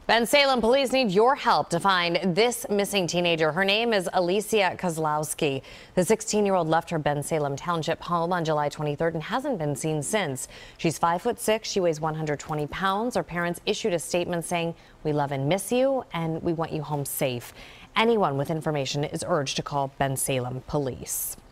Bensalem police need your help to find this missing teenager. Her name is Alysia Kazlouski. The 16-year-old left her Bensalem Township home on July 23rd and hasn't been seen since. She's 5'6". She weighs 120 pounds. Her parents issued a statement saying, "We love and miss you, and we want you home safe." Anyone with information is urged to call Bensalem police.